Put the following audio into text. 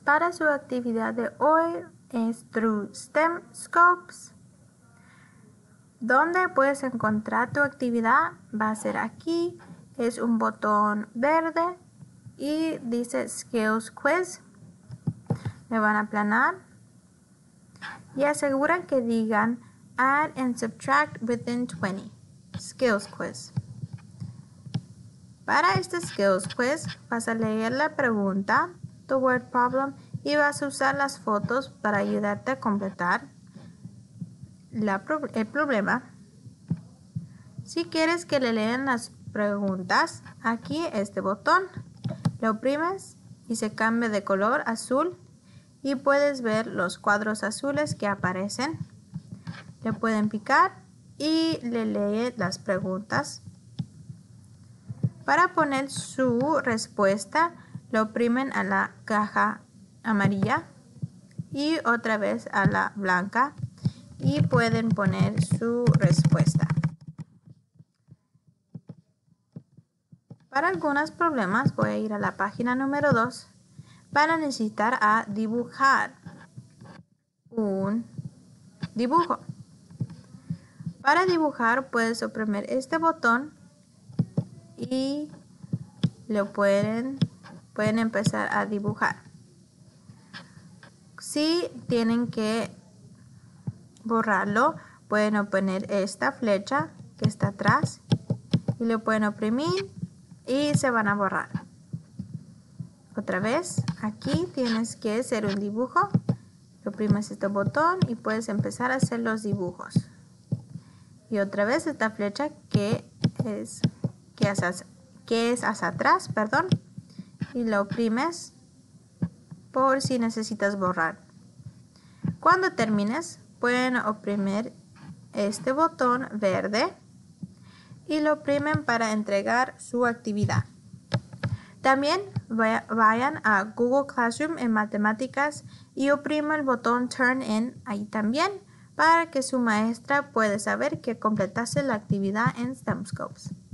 Para su actividad de hoy es through STEM Scopes. ¿Dónde puedes encontrar tu actividad? Va a ser aquí. Es un botón verde y dice Skills Quiz. Me van a aplanar y aseguran que digan Add and Subtract within 20. Skills Quiz. Para este Skills Quiz vas a leer la pregunta, the word problem, y vas a usar las fotos para ayudarte a completar el problema. Si quieres que le lean las preguntas, aquí este botón, lo oprimes y se cambia de color azul y puedes ver los cuadros azules que aparecen. Le pueden picar y le lee las preguntas. Para poner su respuesta, lo oprimen a la caja amarilla y otra vez a la blanca y pueden poner su respuesta. Para algunos problemas voy a ir a la página número 2. Van a necesitar a dibujar un dibujo. Para dibujar puedes oprimir este botón y lo pueden empezar a dibujar. Si tienen que borrarlo, pueden poner esta flecha que está atrás y lo pueden oprimir y se van a borrar. Otra vez, aquí tienes que hacer un dibujo. Oprimes este botón y puedes empezar a hacer los dibujos. Y otra vez esta flecha que es hacia atrás, y lo oprimes por si necesitas borrar. Cuando termines, pueden oprimir este botón verde y lo oprimen para entregar su actividad. También vayan a Google Classroom en matemáticas y opriman el botón Turn In ahí también para que su maestra pueda saber que completaste la actividad en STEM Scopes.